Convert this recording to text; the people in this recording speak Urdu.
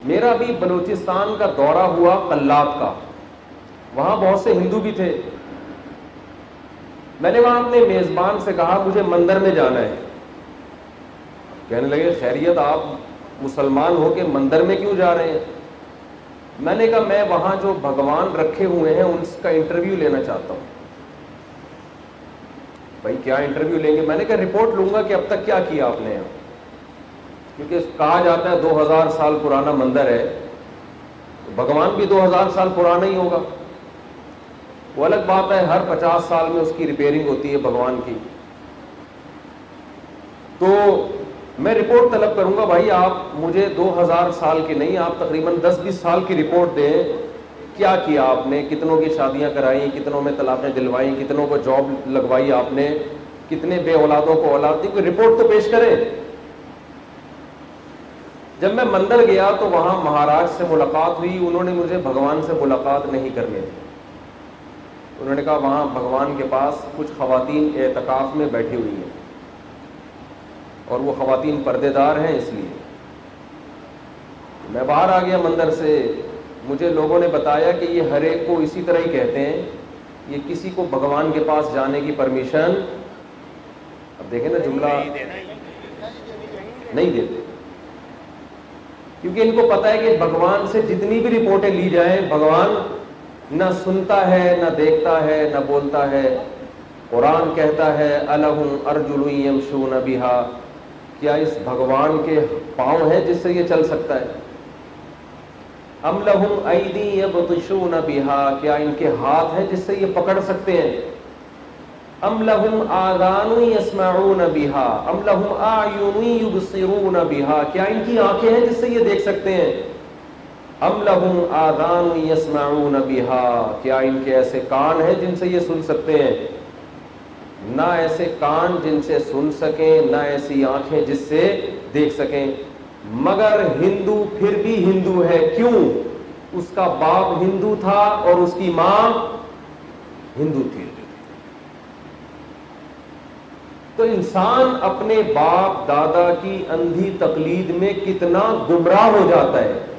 میرا بھی بلوچستان کا دورہ ہوا قلات کا، وہاں بہت سے ہندو بھی تھے. میں نے وہاں اپنے میزبان سے کہا مجھے مندر میں جانا ہے. کہنے لگے خیریت آپ مسلمان ہو کے مندر میں کیوں جا رہے ہیں؟ میں نے کہا میں وہاں جو بھگوان رکھے ہوئے ہیں ان کا انٹرویو لینا چاہتا ہوں. بھائی کیا انٹرویو لیں گے؟ میں نے کہا رپورٹ لوں گا کہ اب تک کیا کیا آپ نے یہاں، کیونکہ کہا جاتا ہے 2000 سال پرانا مندر ہے، بھگوان بھی 2000 سال پرانا ہی ہوگا. وہ الگ بات ہے ہر 50 سال میں اس کی ریپیئرنگ ہوتی ہے بھگوان کی. تو میں رپورٹ طلب کروں گا. بھائی آپ مجھے 2000 سال کی نہیں، آپ تقریباً 10-20 سال کی رپورٹ دیں. کیا کیا آپ نے؟ کتنوں کی شادیاں کرائیں، کتنوں میں طلاقیں دلوائیں، کتنوں کو جاب لگوائی آپ نے، کتنے بے اولادوں کو اولاد دی؟ کوئی رپورٹ تو پیش کریں. جب میں مندر گیا تو وہاں مہاراج سے ملاقات ہوئی. انہوں نے مجھے بھگوان سے ملاقات نہیں کرنے دی. انہوں نے کہا وہاں بھگوان کے پاس کچھ خواتین اعتکاف میں بیٹھی ہوئی ہیں اور وہ خواتین پردے دار ہیں، اس لیے. میں باہر آ گیا مندر سے. مجھے لوگوں نے بتایا کہ یہ ہر ایک کو اسی طرح ہی کہتے ہیں، یہ کسی کو بھگوان کے پاس جانے کی پرمیشن، اب دیکھیں نا جملہ، نہیں دیتے. کیونکہ ان کو پتا ہے کہ بھگوان سے جتنی بھی رپورٹیں لی جائیں بھگوان نہ سنتا ہے، نہ دیکھتا ہے، نہ بولتا ہے. قرآن کہتا ہے الہم ارجل یمشون بہا، کیا اس بھگوان کے پاؤں ہیں جس سے یہ چل سکتا ہے؟ ام لہم ایدی یبطشون بہا، کیا ان کے ہاتھ ہیں جس سے یہ پکڑ سکتے ہیں؟ ام لہم آذان یسمعون بہا ام لہم اعین یبصرون بہا، کیا ان کی آنکھیں ہیں جس سے یہ دیکھ سکتے ہیں؟ ام لہم آذان یسمعون بہا، کیا ان کے ایسے کان ہیں جن سے یہ سن سکتے ہیں؟ نہ ایسے کان جن سے سن سکیں، نہ ایسی آنکھیں جس سے دیکھ سکیں. مگر ہندو پھر بھی ہندو ہے. کیوں؟ اس کا باپ ہندو تھا اور اس کی ماں ہندو تھی. تو انسان اپنے باپ دادا کی اندھی تقلید میں کتنا گمراہ ہو جاتا ہے.